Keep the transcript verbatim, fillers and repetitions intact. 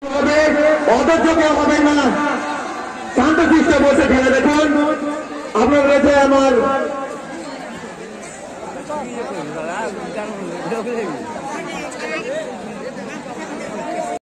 হবে, অধৈর্য কেউ হবে না, শান্ত শিষ্ট বসে খেলে দেখুন। আপনার রয়েছে আমার